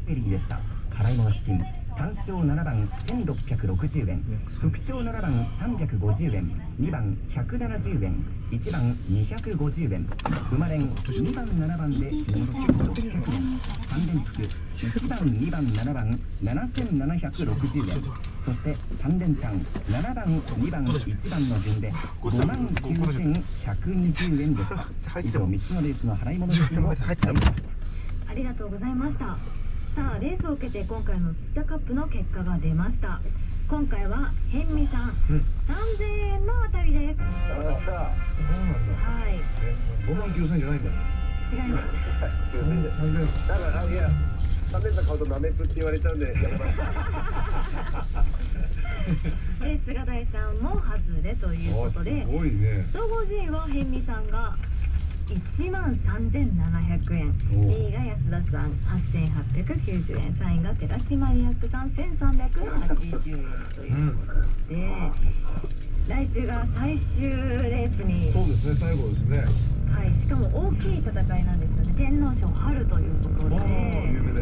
テリーでした。払い戻し金単勝7番1660円、副賞7番350円、2番170円、1番250円、馬連2番7番で600円、3連複1番2番7番7760円、そして3連単7番2番1番の順で5万9120円でした。以上3つのレースの払い戻し金を入りました。 ありがとうございました。さあレースを受けて今回のツタカップの結果が出ました。今回はヘンミさん、3000円の当たりです。 そうなんだ。はい。5万9000円じゃないんだ。 違います。 3000だからいや3000円買うとナメプって言われちゃうんでやめます。 菅大さんも外れということで、 すごいね。 総合順位はヘンミさんが1万3700円、2位が安田さん8890円、3位が寺島リアックさん1380円ということで、来週が最終レースに、 そうですね、最後ですね。 はい、しかも大きい戦いなんですよね。天皇賞春ということで、 有名です。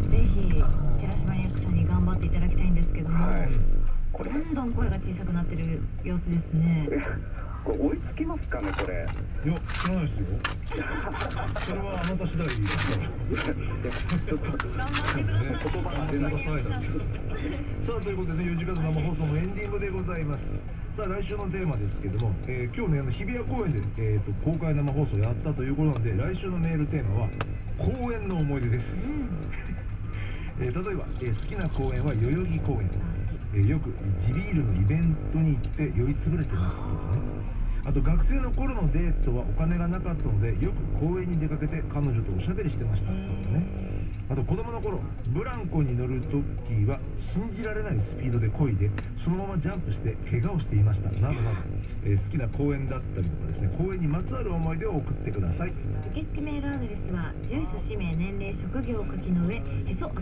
ぜひ寺島リアックさんに頑張っていただきたいんですけども、 はい、 どんどん声が小さくなってる様子ですね。 これ追いつきますかね、これ。いや、知らないですよ。それはあなた次第です。ちょっと頑張ってください。 言葉が出ない。さあ、ということでね、4時間の生放送のエンディングでございます。さあ、来週のテーマですけども、今日ね、日比谷公園で、公開生放送やったということなんで、来週のメールテーマは公園の思い出です。例えば、好きな公園は代々木公園。よく地ビールのイベントに行って酔いつぶれてますとかね。あと学生の頃のデートはお金がなかったのでよく公園に出かけて彼女とおしゃべりしてましたとかね。あと子供の頃ブランコに乗るときは信じられないスピードで漕いでそのままジャンプして怪我をしていましたなどなど、好きな公園だったりとかですね、公園にまつわる思い出を送ってください。 受付メールアドレスは住所氏名年齢職業を書きの上へそ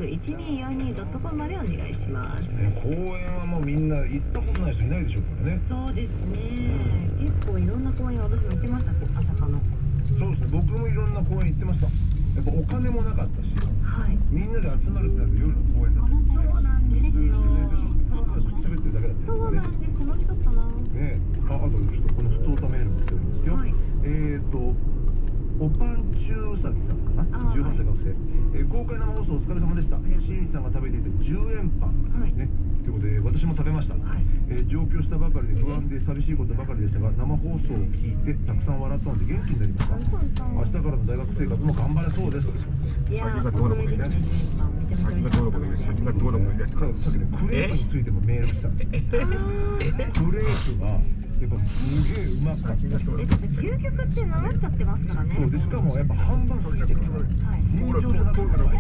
@1242.com までお願いします。 公園はもうみんな行ったことない人いないでしょうからね。 そうですね、結構いろんな公園私も行ってました朝の。 そうですね、僕もいろんな公園行ってました。やっぱお金もなかったし、 はい、 みんなで集まるってなると夜の公園だったりね。 そうなんですよ。 喋ってるだけだったそうなんです、楽しかったな。 ね、あとちょっとこの普通歌メールも来てるんですよ。はい、おぱんちゅううさぎさんかな、18歳学生、公開生放送お疲れ様でした。新さんが食べていた10円パン、はい、ね、ということで私も食べました。はい、上京したばかりで不安で寂しいことばかりでしたが、生放送を聞いてたくさん笑ったので元気になりました。明日からの大学生活も頑張れそうです。 先がどうのこと言い出した。先がどうのこと言い出した。先がどうのこと言い出した。 さっきね、クレープについてもメール来たんですよ。クレープがやっぱすげえうまかった。 究極ってなっちゃってますからね。 そうで、しかもやっぱ半分過ぎてるから、尋常じゃなくてバタ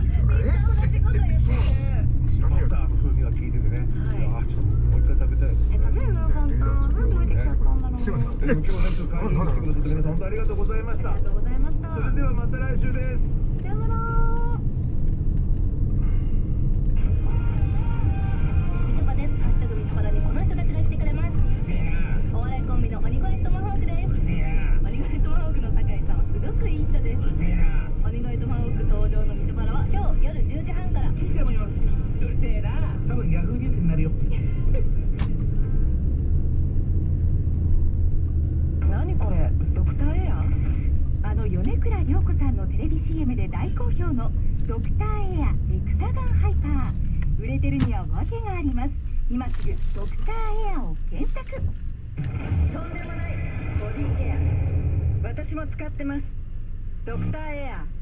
ーの風味が効いててね、ああちょっともう一回食べたいですね。 食べるの簡単。なんで置いてきちゃったんだろう。 今日はね、会場に来てくださって皆さん本当ありがとうございました。 ありがとうございました。 それではまた来週です。 さよなら。みそばです。ハッシュタグみそばらにこの人たちが来てくれます。お笑いコンビの鬼越トマホークです。鬼越トマホークの酒井さんはすごくいい人です。鬼越トマホーク登場のみそばらは今日夜10時半から。 いつでもいます。うるせえな。多分ヤフーニュースになるよ。 何これ、ドクターエア？米倉涼子さんのテレビ CM で大好評のドクターエアエクサガンハイパー。売れてるには訳があります。今すぐドクターエアを検索。とんでもないボディケア、私も使ってます。ドクターエア。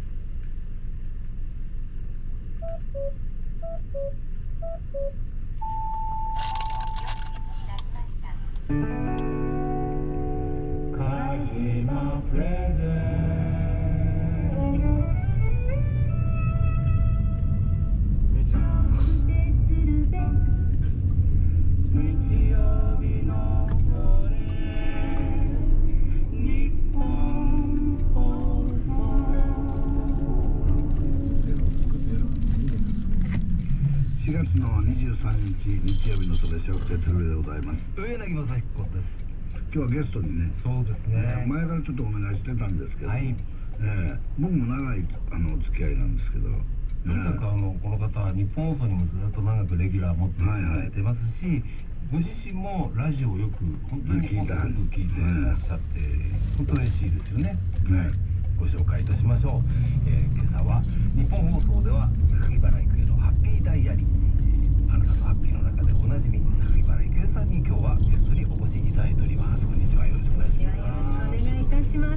4月の23日日曜日のそれ小学生鶴瓶でございます。 上柳正彦です。 今日はゲストにね、 そうですね、 前からちょっとお願いしてたんですけど、 はい、 僕も長いお付き合いなんですけど、 とにかくこの方は日本放送にもずっと長くレギュラー持っていただいてますし、ご自身もラジオをよく本当によく聞いていらっしゃって本当に嬉しいですよね。ご紹介いたしましょう。今朝は日本放送では榊原郁恵のハッピーダイアリー、あなたのハッピーの中でおなじみ榊原郁恵さんに今日はゲストにお越しいただいております。こんにちは、よろしくお願いします。 お願いいたします。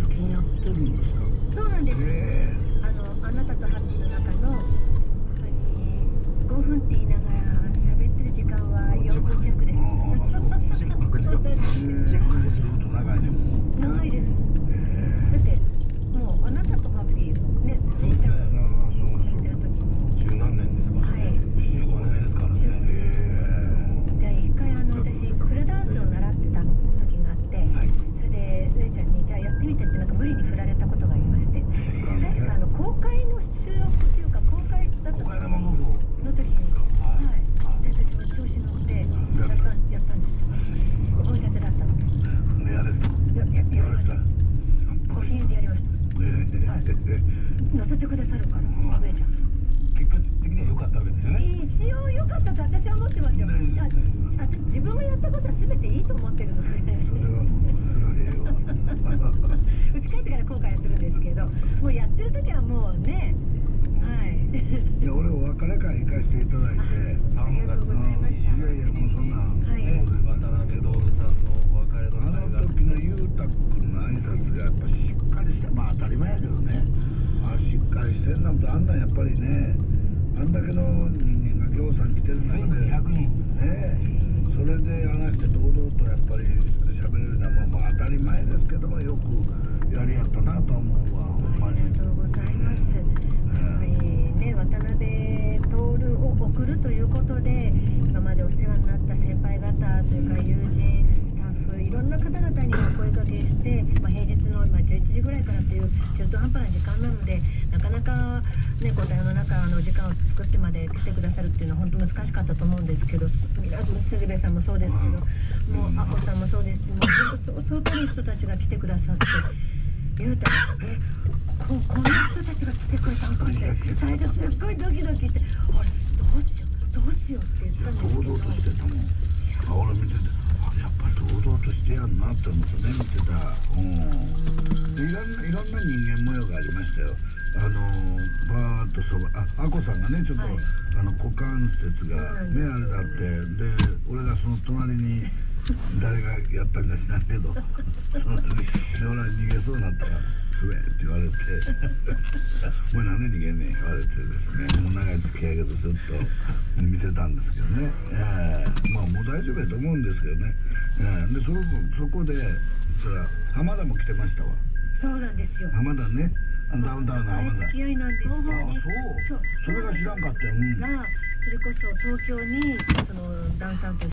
そうなんです。あなたとハッピーの中の5分って言いながら喋ってる時間は4分弱です。 長いね。 長いです。だってもうあなたとハッピーね、 そうですね。 されてる時に十何年ですか。 はい。 15年ですからね。 で一回私フラダンスを習ってた時があって、それで上ちゃんにじゃあやってみてってなんか無理に振られたことがありまして、確か公開の収録っていうか公開だったの時に、で私も調子乗ってやったんです。覚えたてだったの。 やれた。 やりました。ごひんでやりました。乗せてくださるから、上ちゃん。 結果的には良かったわけですよね。 一応良かったと私は思ってますよ。自分がやったことは全ていいと思ってるので。うち帰ってから後悔するんですけど、もうやってる時はもうね、 いや、俺お別れ会行かせていただいて、 ありがとうございました。 いやいや、もうそんな、 渡辺徹さんのお別れの会が時のゆうたくんの挨拶がやっぱしっかりして、まあ当たり前やけどね、しっかりしてんなんと、あんなんやっぱりね、あんだけの人間がぎょうさん来てる中で、 100人ね、それで話して堂々とやっぱり喋れるのはまあ当たり前ですけども、よくやりやったなと思うわ、ほんまに。 ありがとうございます。ね、渡辺徹を送るということで、今までお世話になった先輩方というか友人、スタッフ、いろんな方々にお声掛けして、平日の11時ぐらいからという中途半端な時間なので、なかなか、ね、こう世の中の時間を作ってまで来てくださるっていうのは本当難しかったと思うんですけど、杉部さんもそうですけど、もうあこさんもそうですし、もう相当に人たちが来てくださって。言うたらこんな人たちが来てくれたんかって最初すっごいドキドキして、あれどうしようって言ったんですけど、 堂々としてたもん。俺見てて、やっぱり堂々としてやんなって思ってね、見てた。いろんな人間模様がありましたよ。バーッとあこさんがね、ちょっと、股関節がね、あれだって、で、俺がその隣に誰がやったんか知らんけど、その時で俺は逃げそうになったら、すべって言われて、お前なんで逃げんねん言われてですね、もう長い付き合いがずっと見てたんですけどね、まあもう大丈夫やと思うんですけどね、でそこでそら浜田も来てましたわ。 そうなんですよ。 浜田ね、ダウンタウンの浜田。 付き合いなんですよ。 そう、それが知らんかったよ。 それこそ東京にそのダンサーと